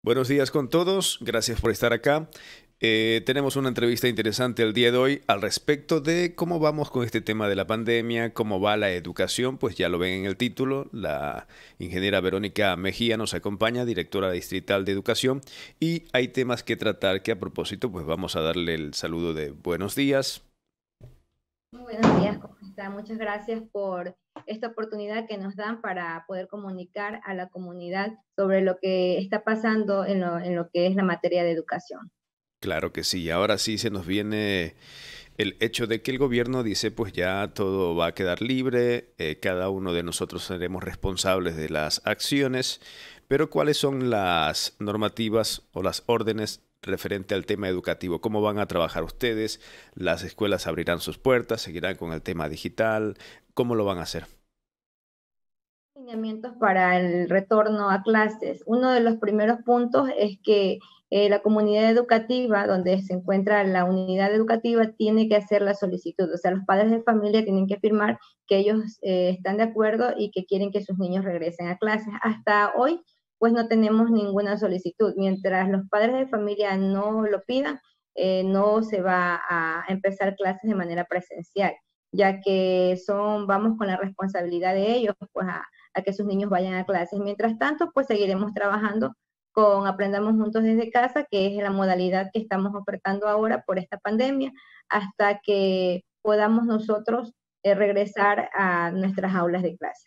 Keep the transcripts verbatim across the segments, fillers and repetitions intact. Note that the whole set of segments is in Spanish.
Buenos días con todos, gracias por estar acá. Eh, tenemos una entrevista interesante el día de hoy al respecto de cómo vamos con este tema de la pandemia, cómo va la educación, pues ya lo ven en el título. La ingeniera Verónica Mejía nos acompaña, directora distrital de educación, y hay temas que tratar que a propósito, pues vamos a darle el saludo de buenos días. Muy buenos días, ¿cómo está? Muchas gracias por esta oportunidad que nos dan para poder comunicar a la comunidad sobre lo que está pasando en lo, en lo que es la materia de educación. Claro que sí, ahora sí se nos viene el hecho de que el gobierno dice pues ya todo va a quedar libre, eh, cada uno de nosotros seremos responsables de las acciones, pero ¿cuáles son las normativas o las órdenes referente al tema educativo? ¿Cómo van a trabajar ustedes? ¿Las escuelas abrirán sus puertas? ¿Seguirán con el tema digital? ¿Cómo lo van a hacer? Lineamientos para el retorno a clases. Uno de los primeros puntos es que eh, la comunidad educativa, donde se encuentra la unidad educativa, tiene que hacer la solicitud. O sea, los padres de familia tienen que firmar que ellos eh, están de acuerdo y que quieren que sus niños regresen a clases. Hasta hoy, pues no tenemos ninguna solicitud. Mientras los padres de familia no lo pidan, eh, no se va a empezar clases de manera presencial, ya que son, vamos con la responsabilidad de ellos, pues a a que sus niños vayan a clases. Mientras tanto, pues seguiremos trabajando con Aprendamos Juntos desde casa, que es la modalidad que estamos ofertando ahora por esta pandemia, hasta que podamos nosotros eh, regresar a nuestras aulas de clases.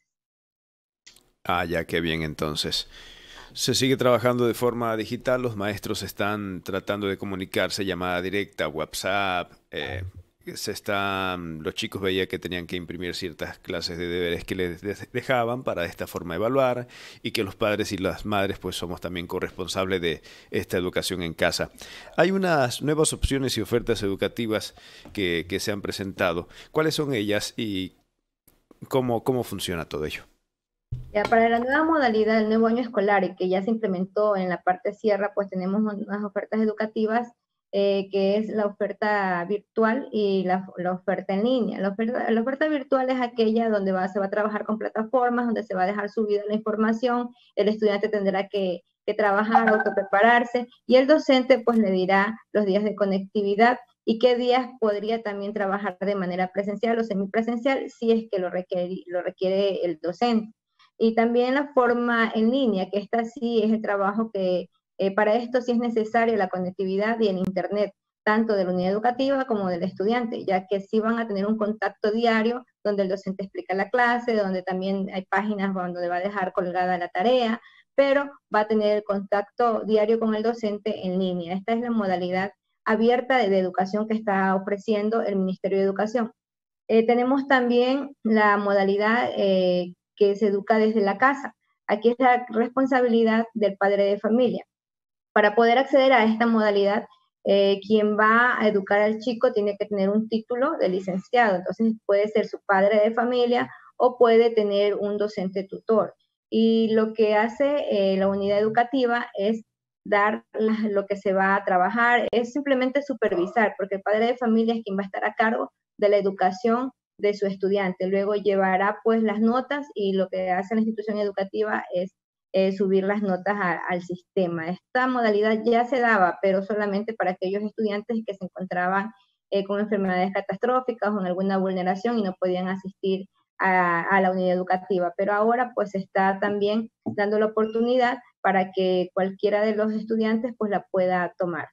Ah, ya, qué bien entonces. Se sigue trabajando de forma digital, los maestros están tratando de comunicarse, llamada directa, WhatsApp, eh, se están, los chicos veía que tenían que imprimir ciertas clases de deberes que les de- dejaban para de esta forma evaluar y que los padres y las madres pues somos también corresponsables de esta educación en casa. Hay unas nuevas opciones y ofertas educativas que, que se han presentado. ¿Cuáles son ellas y cómo, cómo funciona todo ello? Ya para la nueva modalidad del nuevo año escolar y que ya se implementó en la parte sierra, pues tenemos unas ofertas educativas eh, que es la oferta virtual y la, la oferta en línea. La oferta, la oferta virtual es aquella donde va, se va a trabajar con plataformas, donde se va a dejar subida la información, el estudiante tendrá que, que trabajar, autoprepararse y el docente pues le dirá los días de conectividad y qué días podría también trabajar de manera presencial o semipresencial si es que lo requiere, lo requiere el docente. Y también la forma en línea, que esta sí es el trabajo que eh, para esto sí es necesaria la conectividad y el Internet, tanto de la unidad educativa como del estudiante, ya que sí van a tener un contacto diario donde el docente explica la clase, donde también hay páginas donde va a dejar colgada la tarea, pero va a tener el contacto diario con el docente en línea. Esta es la modalidad abierta de, de educación que está ofreciendo el Ministerio de Educación. Eh, tenemos también la modalidad eh, que se educa desde la casa. Aquí es la responsabilidad del padre de familia. Para poder acceder a esta modalidad, eh, quien va a educar al chico tiene que tener un título de licenciado. Entonces puede ser su padre de familia o puede tener un docente tutor. Y lo que hace eh, la unidad educativa es dar la, lo que se va a trabajar, es simplemente supervisar, porque el padre de familia es quien va a estar a cargo de la educación de su estudiante. Luego llevará pues las notas y lo que hace la institución educativa es eh, subir las notas a, al sistema. Esta modalidad ya se daba, pero solamente para aquellos estudiantes que se encontraban eh, con enfermedades catastróficas o en alguna vulneración y no podían asistir a, a, la unidad educativa. Pero ahora pues está también dando la oportunidad para que cualquiera de los estudiantes pues la pueda tomar.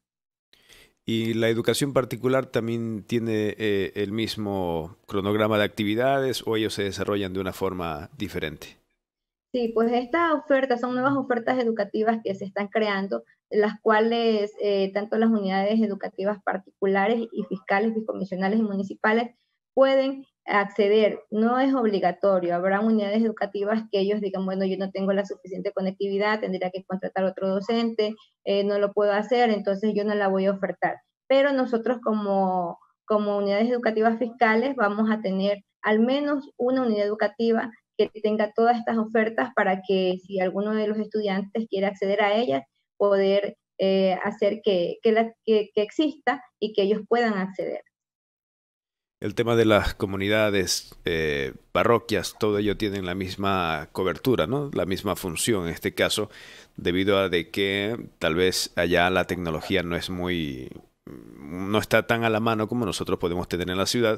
¿Y la educación particular también tiene eh, el mismo cronograma de actividades o ellos se desarrollan de una forma diferente? Sí, pues estas ofertas son nuevas ofertas educativas que se están creando, las cuales eh, tanto las unidades educativas particulares y fiscales, bicomisionales y municipales pueden acceder. No es obligatorio. Habrá unidades educativas que ellos digan, bueno, yo no tengo la suficiente conectividad, tendría que contratar otro docente, eh, no lo puedo hacer, entonces yo no la voy a ofertar. Pero nosotros como, como unidades educativas fiscales vamos a tener al menos una unidad educativa que tenga todas estas ofertas para que si alguno de los estudiantes quiere acceder a ellas, poder eh, hacer que, que, la, que, que exista y que ellos puedan acceder. el tema de las comunidades, eh, parroquias, todo ello tienen la misma cobertura, ¿no? La misma función en este caso, debido a de que tal vez allá la tecnología no es muy, no está tan a la mano como nosotros podemos tener en la ciudad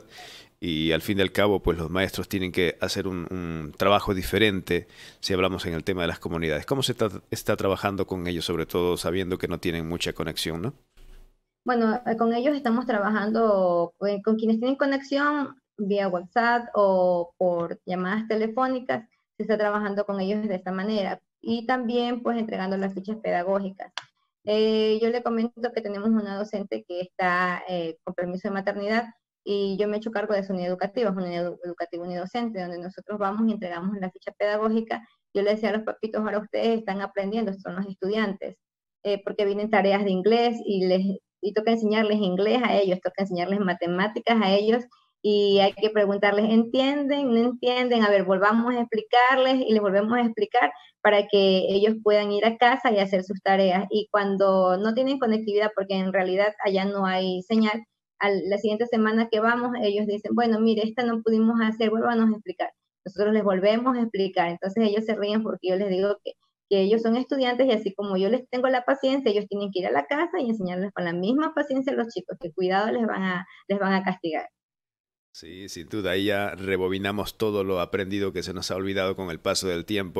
y al fin y al cabo, pues los maestros tienen que hacer un, un trabajo diferente si hablamos en el tema de las comunidades. ¿Cómo se está, está trabajando con ellos, sobre todo sabiendo que no tienen mucha conexión, ¿no? Bueno, eh, con ellos estamos trabajando eh, con quienes tienen conexión vía WhatsApp o por llamadas telefónicas, se está trabajando con ellos de esta manera y también pues entregando las fichas pedagógicas. Eh, yo le comento que tenemos una docente que está eh, con permiso de maternidad y yo me he hecho cargo de su unidad educativa, es una unidad edu- educativa unidocente, donde nosotros vamos y entregamos la ficha pedagógica. Yo le decía a los papitos, ahora ustedes están aprendiendo, son los estudiantes, eh, porque vienen tareas de inglés y les y toca enseñarles inglés a ellos, toca enseñarles matemáticas a ellos y hay que preguntarles, ¿entienden? ¿No entienden? A ver, volvamos a explicarles y les volvemos a explicar para que ellos puedan ir a casa y hacer sus tareas. Y cuando no tienen conectividad, porque en realidad allá no hay señal, a la siguiente semana que vamos, ellos dicen, bueno, mire, esta no pudimos hacer, vuélvanos a explicar. Nosotros les volvemos a explicar. Entonces ellos se ríen porque yo les digo que que ellos son estudiantes y así como yo les tengo la paciencia, ellos tienen que ir a la casa y enseñarles con la misma paciencia a los chicos, que cuidado les van a, les van a castigar. Sí, sin duda, ahí ya rebobinamos todo lo aprendido que se nos ha olvidado con el paso del tiempo.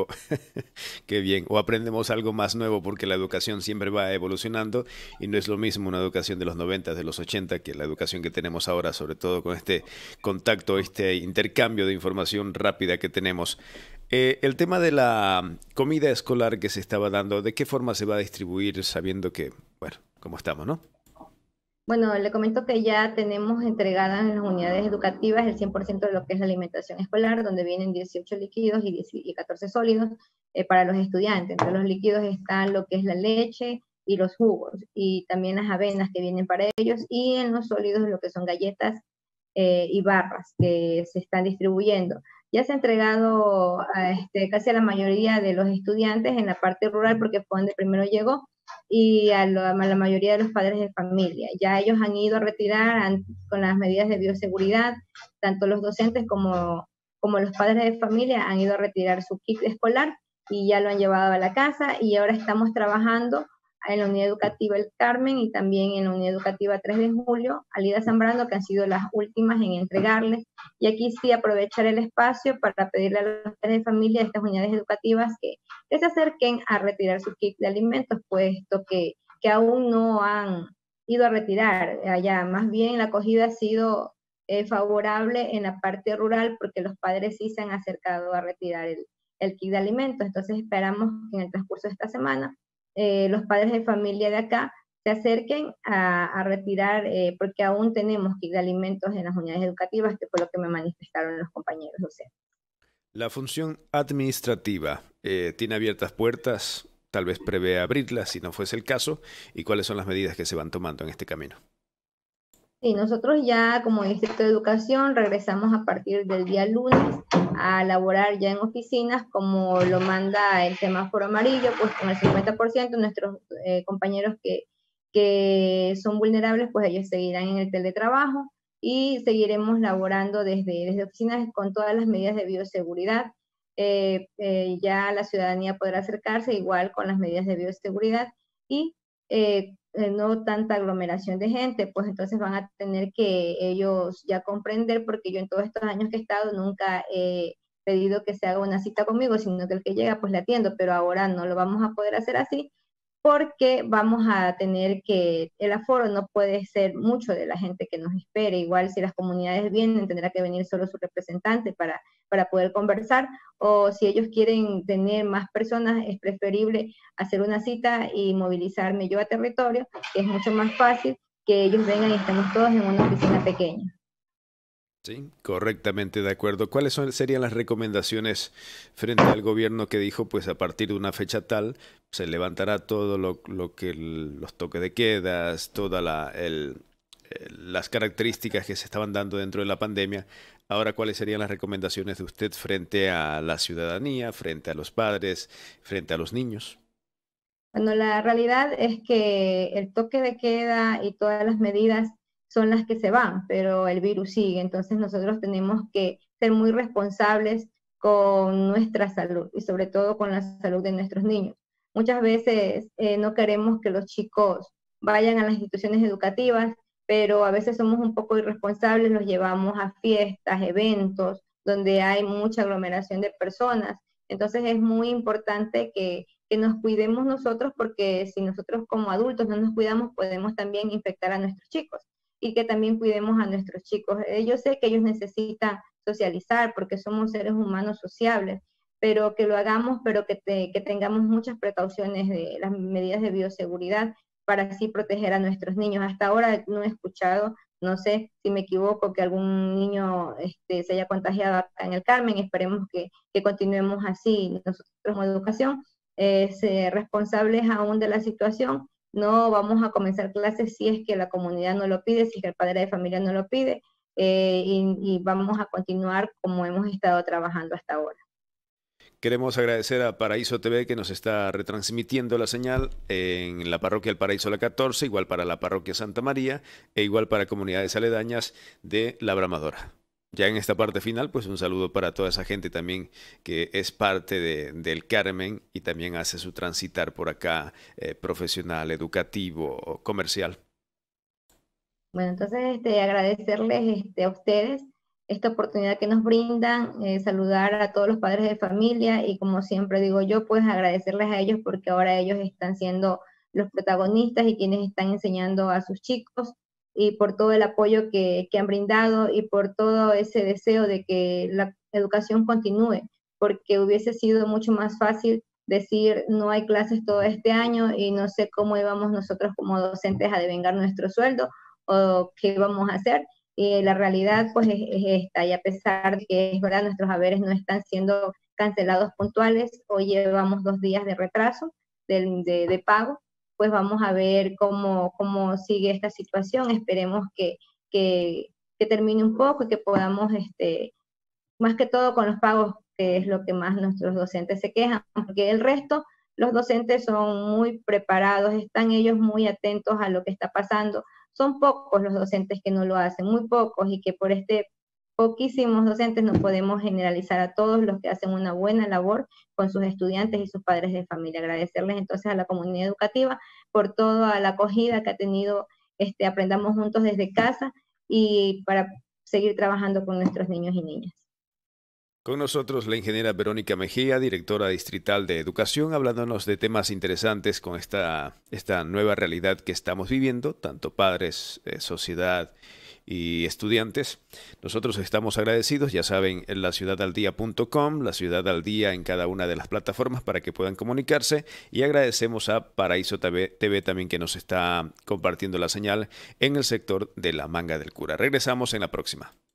Qué bien. O aprendemos algo más nuevo porque la educación siempre va evolucionando y no es lo mismo una educación de los noventa, de los ochenta, que la educación que tenemos ahora, sobre todo con este contacto, este intercambio de información rápida que tenemos. Eh, el tema de la comida escolar que se estaba dando, ¿de qué forma se va a distribuir sabiendo que, bueno, cómo estamos, ¿no? Bueno, le comento que ya tenemos entregadas en las unidades educativas el cien por ciento de lo que es la alimentación escolar, donde vienen dieciocho líquidos y, diez y catorce sólidos eh, para los estudiantes. Entre los líquidos están lo que es la leche y los jugos, y también las avenas que vienen para ellos, y en los sólidos lo que son galletas eh, y barras que se están distribuyendo. Ya se ha entregado a este, casi a la mayoría de los estudiantes en la parte rural porque fue donde primero llegó y a, lo, a la mayoría de los padres de familia. Ya ellos han ido a retirar an, con las medidas de bioseguridad, tanto los docentes como, como los padres de familia han ido a retirar su kit escolar y ya lo han llevado a la casa y ahora estamos trabajando en la unidad educativa El Carmen y también en la unidad educativa tres de julio, Alida Zambrano, que han sido las últimas en entregarles. Y aquí sí aprovechar el espacio para pedirle a los padres de familia de estas unidades educativas que, que se acerquen a retirar su kit de alimentos, puesto que, que aún no han ido a retirar allá. Más bien la acogida ha sido eh, favorable en la parte rural porque los padres sí se han acercado a retirar el, el kit de alimentos. Entonces esperamos que en el transcurso de esta semana eh, los padres de familia de acá se acerquen a, a retirar, eh, porque aún tenemos kit de alimentos en las unidades educativas, que fue lo que me manifestaron los compañeros docentes. La función administrativa eh, tiene abiertas puertas, tal vez prevé abrirlas si no fuese el caso, y cuáles son las medidas que se van tomando en este camino. Sí, nosotros ya como Distrito de Educación regresamos a partir del día lunes a laborar ya en oficinas como lo manda el semáforo amarillo, pues con el cincuenta por ciento nuestros eh, compañeros que, que son vulnerables, pues ellos seguirán en el teletrabajo y seguiremos laborando desde, desde oficinas con todas las medidas de bioseguridad. Eh, eh, ya la ciudadanía podrá acercarse igual con las medidas de bioseguridad y eh, eh, no tanta aglomeración de gente, pues entonces van a tener que ellos ya comprender, porque yo en todos estos años que he estado nunca he pedido que se haga una cita conmigo, sino que el que llega pues le atiendo, pero ahora no lo vamos a poder hacer así porque vamos a tener que, el aforo no puede ser mucho de la gente que nos espere, igual si las comunidades vienen tendrá que venir solo su representante para, para poder conversar, o si ellos quieren tener más personas es preferible hacer una cita y movilizarme yo a territorio, que es mucho más fácil que ellos vengan y estemos todos en una oficina pequeña. Sí, correctamente de acuerdo. ¿Cuáles son, serían las recomendaciones frente al gobierno que dijo, pues a partir de una fecha tal, se levantará todo lo, lo que el- los toques de quedas, todas la, el- el- las características que se estaban dando dentro de la pandemia? Ahora, ¿cuáles serían las recomendaciones de usted frente a la ciudadanía, frente a los padres, frente a los niños? Bueno, la realidad es que el toque de queda y todas las medidas son las que se van, pero el virus sigue. Entonces nosotros tenemos que ser muy responsables con nuestra salud y sobre todo con la salud de nuestros niños. Muchas veces eh, no queremos que los chicos vayan a las instituciones educativas, pero a veces somos un poco irresponsables, los llevamos a fiestas, eventos, donde hay mucha aglomeración de personas. Entonces es muy importante que, que nos cuidemos nosotros, porque si nosotros como adultos no nos cuidamos, podemos también infectar a nuestros chicos, y que también cuidemos a nuestros chicos. Eh, yo sé que ellos necesitan socializar porque somos seres humanos sociables, pero que lo hagamos, pero que, te, que tengamos muchas precauciones de las medidas de bioseguridad para así proteger a nuestros niños. Hasta ahora no he escuchado, no sé si me equivoco, que algún niño este, se haya contagiado acá en el Carmen. Esperemos que, que continuemos así. Nosotros como educación, eh, ser responsables aún de la situación. No vamos a comenzar clases si es que la comunidad no lo pide, si es que el padre de familia no lo pide, eh, y, y vamos a continuar como hemos estado trabajando hasta ahora. Queremos agradecer a Paraíso T V que nos está retransmitiendo la señal en la parroquia El Paraíso La catorce, igual para la parroquia Santa María e igual para comunidades aledañas de La Bramadora. Ya en esta parte final, pues un saludo para toda esa gente también que es parte de, del Carmen y también hace su transitar por acá, eh, profesional, educativo o comercial. Bueno, entonces este, agradecerles este, a ustedes esta oportunidad que nos brindan, eh, saludar a todos los padres de familia, y como siempre digo yo, pues agradecerles a ellos porque ahora ellos están siendo los protagonistas y quienes están enseñando a sus chicos, y por todo el apoyo que, que han brindado y por todo ese deseo de que la educación continúe, porque hubiese sido mucho más fácil decir no hay clases todo este año y no sé cómo íbamos nosotros como docentes a devengar nuestro sueldo o qué vamos a hacer. Y la realidad pues es, es esta, y a pesar de que es verdad nuestros haberes no están siendo cancelados puntuales, hoy llevamos dos días de retraso de, de, de pago, pues vamos a ver cómo, cómo sigue esta situación. Esperemos que, que, que termine un poco y que podamos, este, más que todo con los pagos, que es lo que más nuestros docentes se quejan, porque el resto, los docentes son muy preparados, están ellos muy atentos a lo que está pasando. Son pocos los docentes que no lo hacen, muy pocos, y que por este poquísimos docentes no podemos generalizar a todos los que hacen una buena labor con sus estudiantes y sus padres de familia. Agradecerles entonces a la comunidad educativa por toda la acogida que ha tenido este Aprendamos Juntos desde casa, y para seguir trabajando con nuestros niños y niñas. Con nosotros la ingeniera Verónica Mejía, directora distrital de Educación, hablándonos de temas interesantes con esta, esta nueva realidad que estamos viviendo, tanto padres, eh, sociedad y estudiantes. Nosotros estamos agradecidos, ya saben, en la ciudad al día punto com, la Ciudad al Día en cada una de las plataformas para que puedan comunicarse, y agradecemos a Paraíso T V, T V también, que nos está compartiendo la señal en el sector de la Manga del Cura. Regresamos en la próxima.